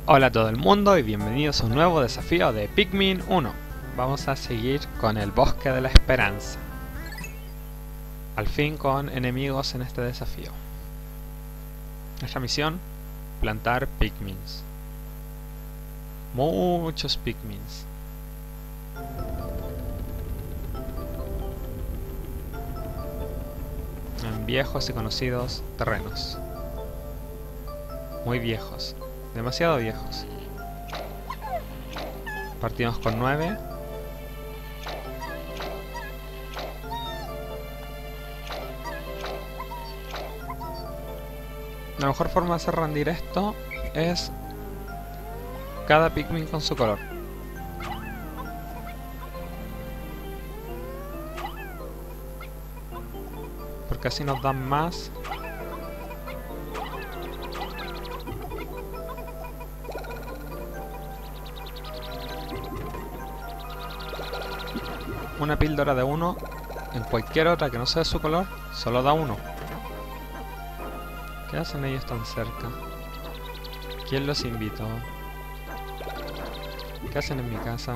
Hola a todo el mundo y bienvenidos a un nuevo desafío de Pikmin 1. Vamos a seguir con el Bosque de la Esperanza. Al fin con enemigos en este desafío. Nuestra misión, plantar Pikmins. Muchos Pikmins. En viejos y conocidos terrenos. Muy viejos. Demasiado viejos. Partimos con 9. La mejor forma de hacer rendir esto es cada Pikmin con su color. Porque así nos dan más. Una píldora de 1 en cualquier otra que no sea de su color, solo da 1. ¿Qué hacen ellos tan cerca? ¿Quién los invitó? ¿Qué hacen en mi casa?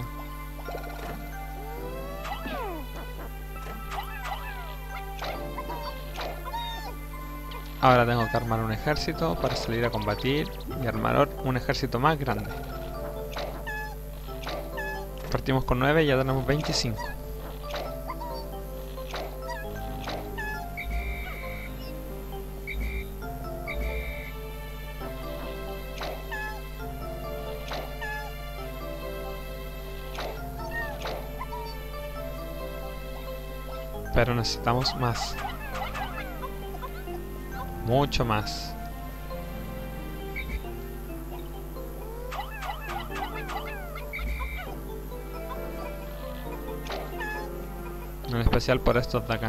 Ahora tengo que armar un ejército para salir a combatir y armar un ejército más grande. Partimos con 9 y ya tenemos 25. Pero necesitamos más. Mucho más. En especial por estos de acá.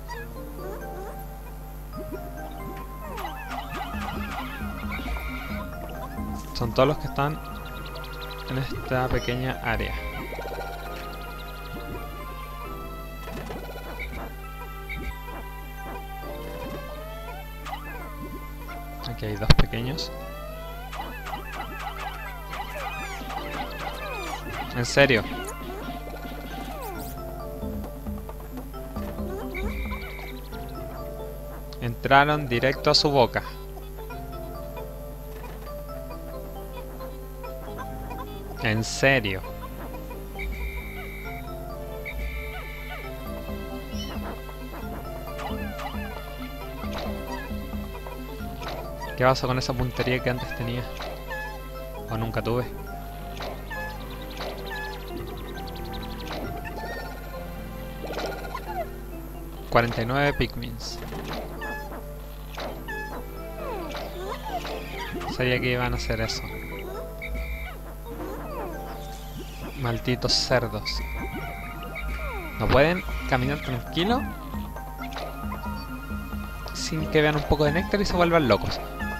Son todos los que están en esta pequeña área. Aquí hay dos pequeños. ¿En serio? Entraron directo a su boca. ¿En serio? ¿Qué pasó con esa puntería que antes tenía? O nunca tuve. $49 Pikmins. Sabía que iban a hacer eso. Malditos cerdos. ¿No pueden caminar tranquilo? Sin que vean un poco de néctar y se vuelvan locos.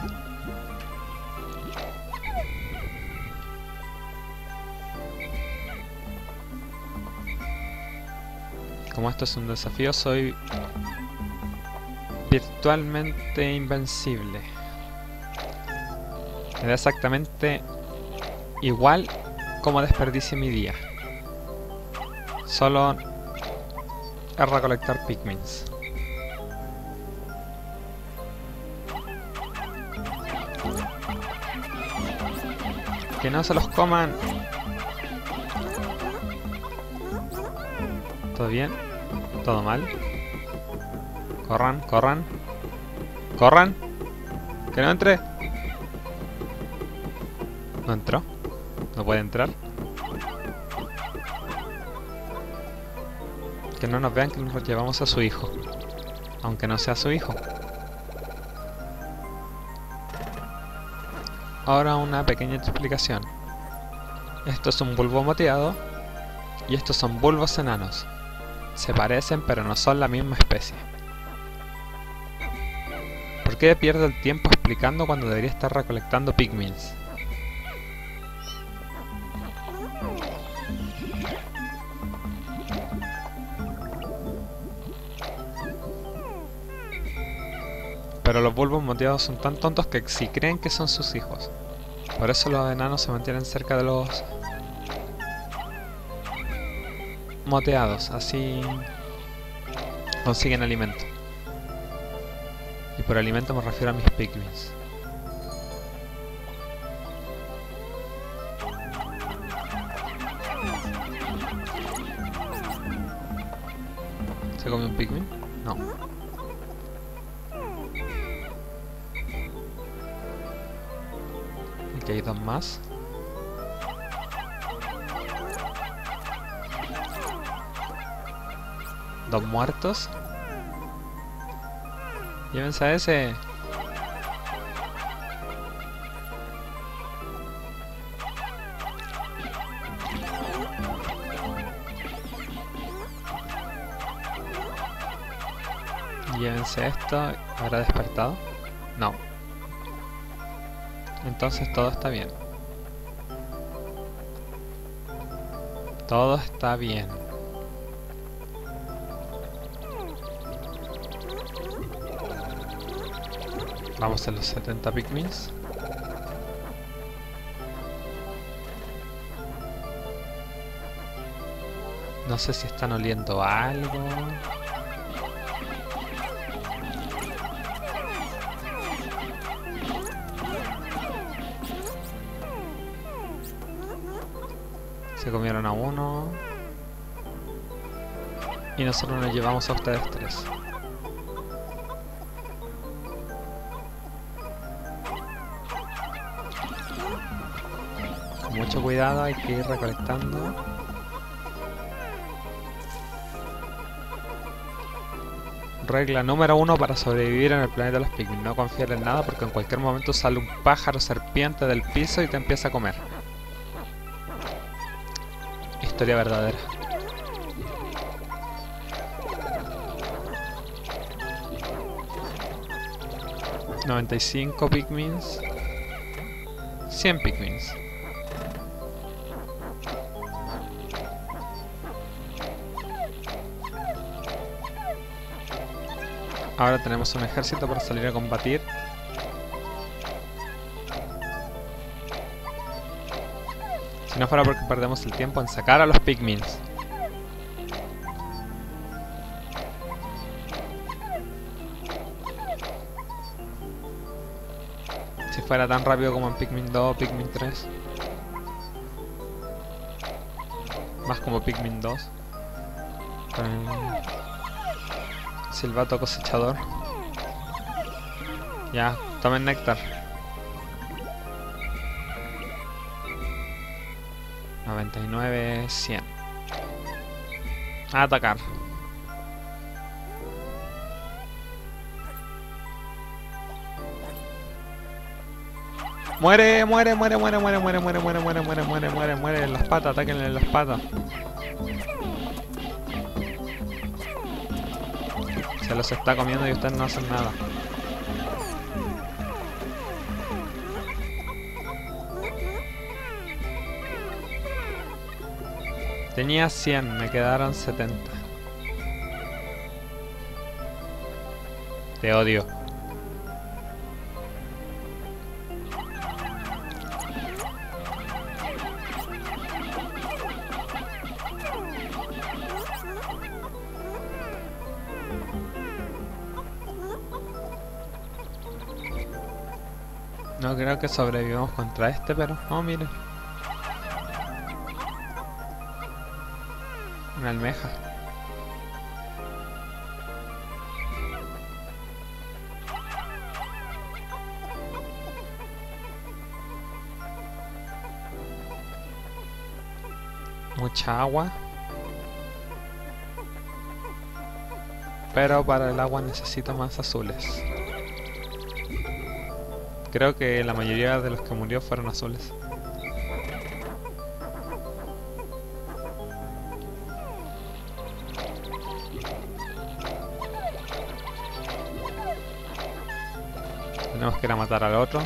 Como esto es un desafío, soy virtualmente invencible. Me da exactamente igual como desperdicie mi día. Solo es recolectar Pikmins. Que no se los coman. ¿Todo bien? ¿Todo mal? Corran, corran. ¡Corran! ¡Que no entre! ¿No entró? ¿No puede entrar? Que no nos vean que nos llevamos a su hijo. Aunque no sea su hijo. Ahora una pequeña explicación. Esto es un bulbo moteado y estos son bulbos enanos. Se parecen pero no son la misma especie. ¿Por qué pierdo el tiempo explicando cuando debería estar recolectando Pikmins? Pero los bulbos moteados son tan tontos que si creen que son sus hijos. Por eso los enanos se mantienen cerca de los moteados, así consiguen alimento. Y por alimento me refiero a mis pigmins. ¿Se come un pigmin? No. Aquí hay dos más. Dos muertos. Llévense a ese. Llévense esto. ¿Habrá despertado? No. Entonces todo está bien. Todo está bien. Vamos a los 70 pigmins. No sé si están oliendo algo. Se comieron a uno. Y nosotros nos llevamos a ustedes tres. Con mucho cuidado, hay que ir recolectando. Regla número 1 para sobrevivir en el planeta de los pigmins: no confiar en nada, porque en cualquier momento sale un pájaro serpiente del piso y te empieza a comer. Historia verdadera. $95 pigmins. 100 pigmins. Ahora tenemos un ejército para salir a combatir. Si no fuera porque perdemos el tiempo en sacar a los pigmins. Si fuera tan rápido como en Pikmin 2 o Pikmin 3. Más como Pikmin 2. Con el silbato cosechador. Ya, tomen néctar. 99, 100. A atacar. Muere, muere, muere, muere, muere, muere, muere, muere, muere, muere, muere, muere, muere en las patas, atáquenle en las patas. Se los está comiendo y ustedes no hacen nada. Tenía 100, me quedaron 70. Te odio. No creo que sobrevivamos contra este, pero... Oh, miren. Una almeja. Mucha agua. Pero para el agua necesito más azules. Creo que la mayoría de los que murió fueron azules. Tenemos que ir a matar al otro.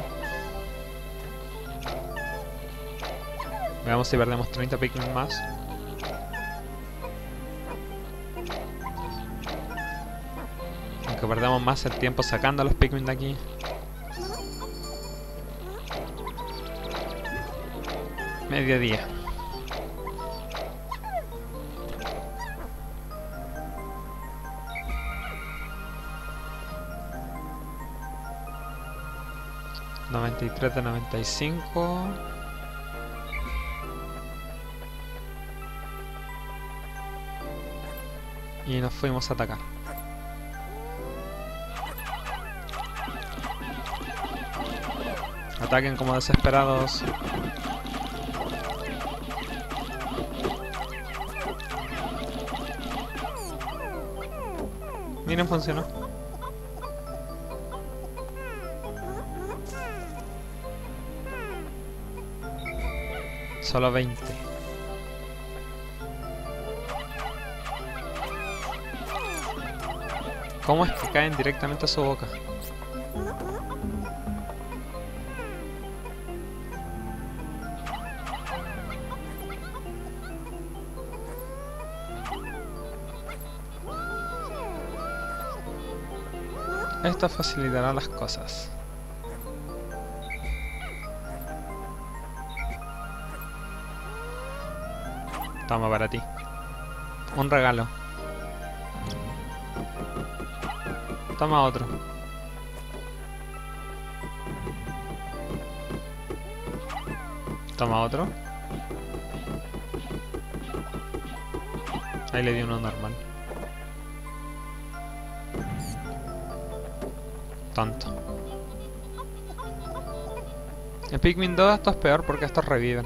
Veamos si perdemos 30 Pikmin más. Aunque perdamos más el tiempo sacando a los Pikmin de aquí. Mediodía. $93 de 95. Y nos fuimos a atacar. Ataquen como desesperados. Miren, funcionó. Solo 20. ¿Cómo es que caen directamente a su boca? Esto facilitará las cosas. Toma para ti. Un regalo. Toma otro. Toma otro. Ahí le di uno normal. Tonto. En Pikmin 2 esto es peor porque estos reviven.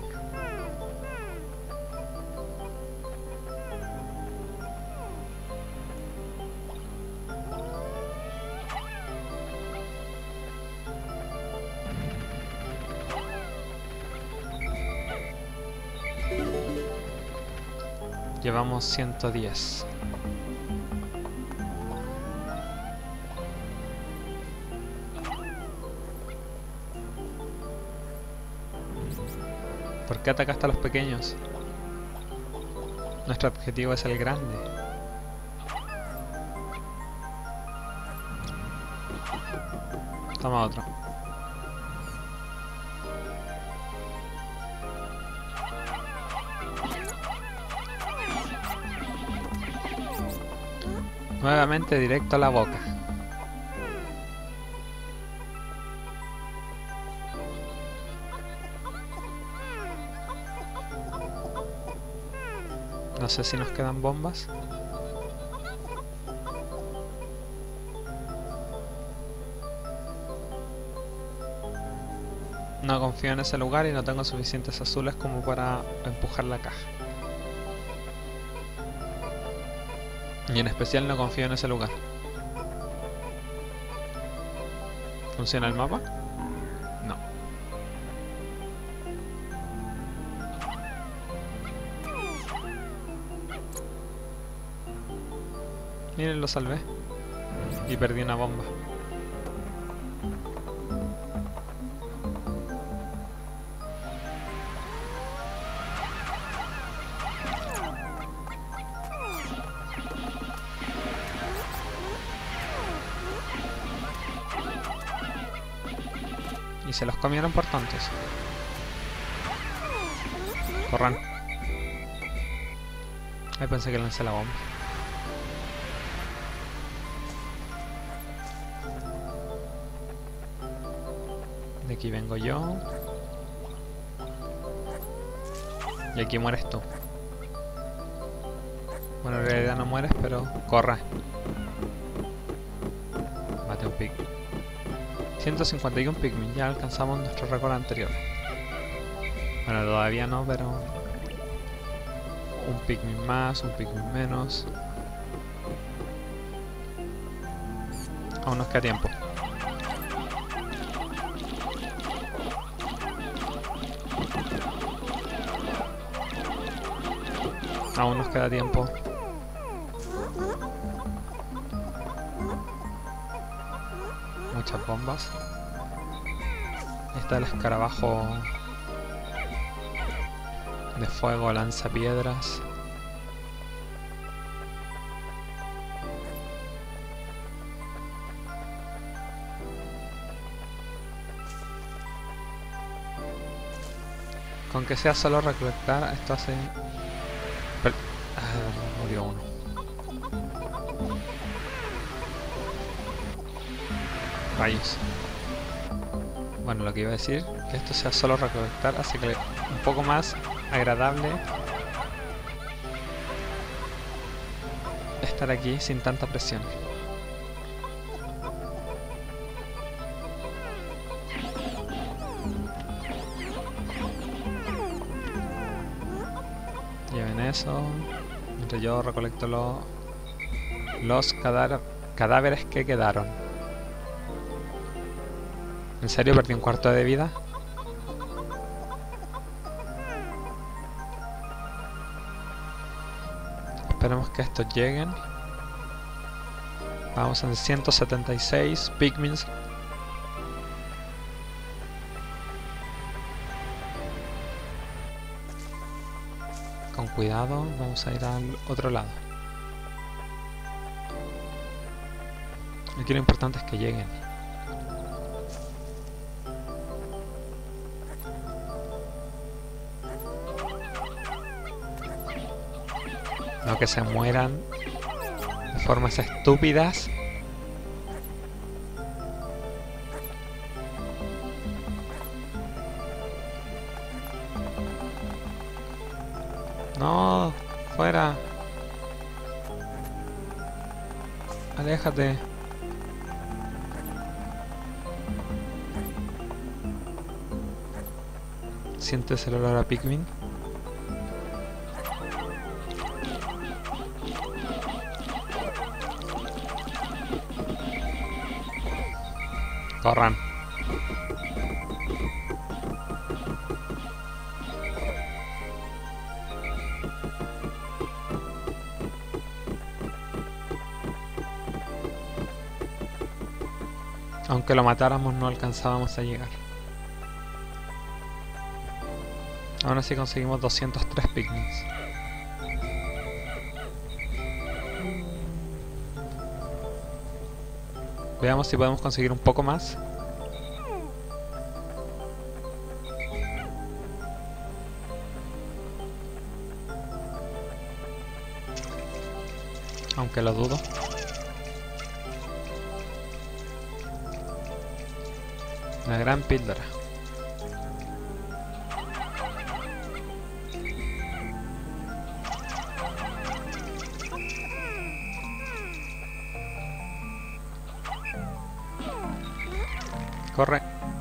Llevamos 110. ¿Por qué atacaste a los pequeños? Nuestro objetivo es el grande. Toma otro. Nuevamente directo a la boca. No sé si nos quedan bombas. No confío en ese lugar y no tengo suficientes azules como para empujar la caja. Y en especial no confío en ese lugar. ¿Funciona el mapa? No. Miren, lo salvé. Y perdí una bomba. Y se los comieron por tontos. Corran. Ay, pensé que lancé la bomba. De aquí vengo yo. Y aquí mueres tú. Bueno, en realidad no mueres, pero corra. Mate un Pikmin. 151 Pikmin, ya alcanzamos nuestro récord anterior. Bueno, todavía no, pero... un Pikmin más, un Pikmin menos. Aún nos queda tiempo. Aún nos queda tiempo. Muchas bombas. Está el escarabajo de fuego, lanza piedras. Con que sea solo recolectar, esto hace... murió uno. Rayos. Bueno, lo que iba a decir, que esto sea solo recolectar hace que un poco más agradable estar aquí sin tanta presión. Lleven eso, mientras yo recolecto los cadáveres que quedaron. ¿En serio perdí un cuarto de vida? Esperemos que estos lleguen. Vamos en 176 Pikmins. Con cuidado, vamos a ir al otro lado. Aquí lo importante es que lleguen. No que se mueran de formas estúpidas. No, fuera. Aléjate. ¿Sientes el olor a Pikmin? Corran. Aunque lo matáramos no alcanzábamos a llegar. Aún así conseguimos 203 Pikmins. Veamos si podemos conseguir un poco más. Aunque lo dudo. Una gran píldora. Corre.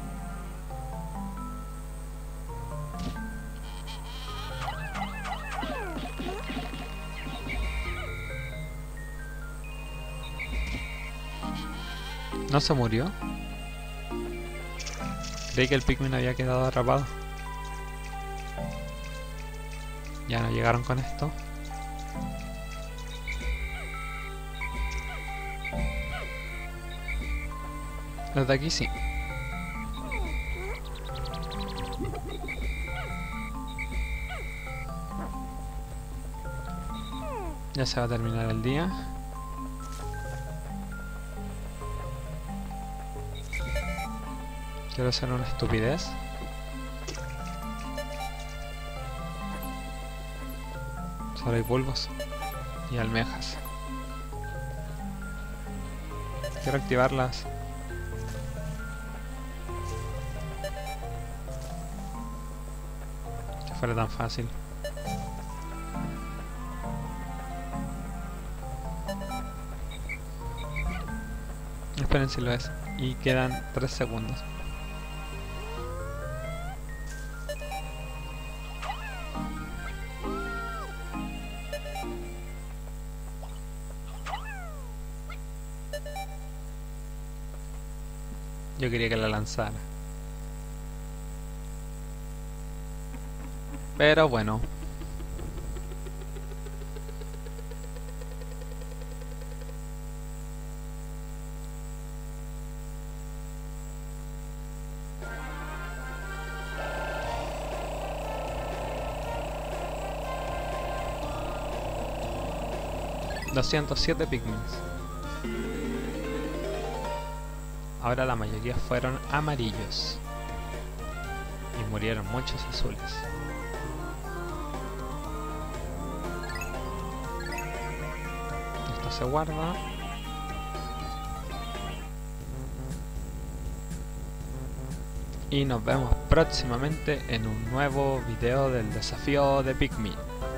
¿No se murió? Creí que el Pikmin había quedado atrapado. Ya no llegaron con esto. Los de aquí sí. Ya se va a terminar el día. Quiero hacer una estupidez. Solo hay bulbos y almejas. Quiero activarlas. Que fuera tan fácil. Esperen si lo es. Y quedan 3 segundos. Yo quería que la lanzara. Pero bueno. $207 Pikmins. Ahora la mayoría fueron amarillos. Y murieron muchos azules. se guarda. Y nos vemos próximamente en un nuevo video del desafío de Pikmin.